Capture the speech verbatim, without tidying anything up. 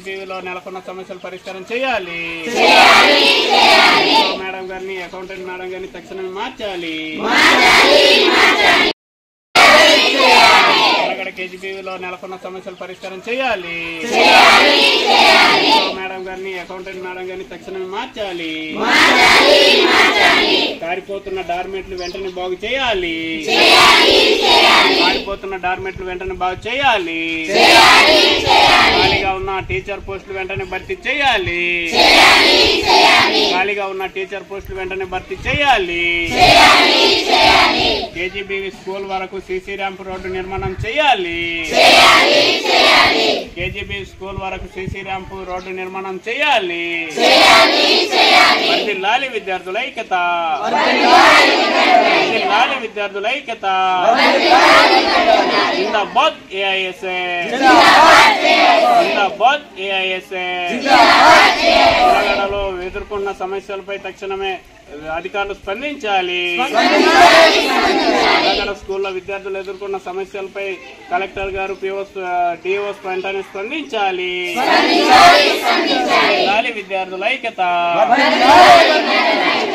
కేజీబీవీలో నెలకొన్న సమస్యలు పరిష్కారం చేయాలి. మేడం గారిని అకౌంటెంట్ మేడం గారిని తక్షణమే మార్చాలి. కేజీబీవీలో నెలకొన్న సమస్యలు పరిష్కారం చేయాలి. మేడం గారిని అకౌంటెంట్ మేడం గారిని తక్షణమే మార్చాలి. కారిపోతున్న డార్మెంట్లు వెంటనే బాగు చేయాలి. కారిపోతున్న డార్మెంట్లు వెంటనే బాగు చేయాలి. ఖాళీగా ఉన్న టీచర్ పోస్టులు వెంటనే భర్తీ చేయాలి. ఖాళీగా ఉన్న టీచర్ పోస్టులు వెంటనే భర్తీ చేయాలి. కేజీబీవీ స్కూల్ వరకు సీసీ ర్యాంప్ రోడ్డు నిర్మాణం చేయాలి. కేజీబీ స్కూల్ వరకు సీసీ ర్యాంప్ రోడ్డు నిర్మాణం చేయాలి. వర్ధిల్లాలి విద్యార్థుల ఐక్యత. వర్ధిల్లాలి విద్యార్థుల ఐక్యత. జిందాబాద్ ఏఐఎస్ఏ. జిందాబాద్ ఏఐఎస్ఏ. తెలంగాణలో ఎదుర్కొన్న సమస్యలపై తక్షణమే అధికారులు స్పందించాలి. తెలంగాణ స్కూల్లో విద్యార్థులు ఎదుర్కొన్న సమస్యలపై కలెక్టర్ గారు పిఓస్ డిఓస్ వెంటనే స్పందించాలి. విద్యార్థుల ఐక్యత.